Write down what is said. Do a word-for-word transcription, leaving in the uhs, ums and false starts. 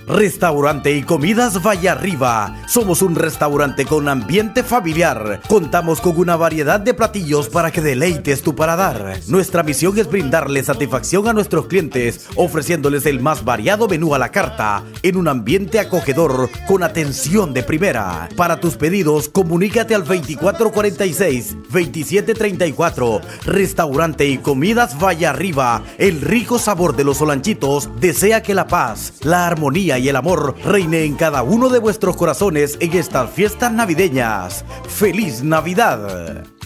Restaurante y Comidas Valle Arriba. Somos un restaurante con ambiente familiar. Contamos con una variedad de platillos para que deleites tu paladar. Nuestra misión es brindarle satisfacción a nuestros clientes, ofreciéndoles el más variado menú a la carta, en un ambiente acogedor con atención de primera. Para tus pedidos, comunícate al veinticuatro cuarenta y seis, veintisiete treinta y cuatro. Restaurante y Comidas Valle Arriba. El rico sabor de los solanchitos desea que la paz, la armonía y el amor reine en cada uno de vuestros corazones en estas fiestas navideñas. ¡Feliz Navidad!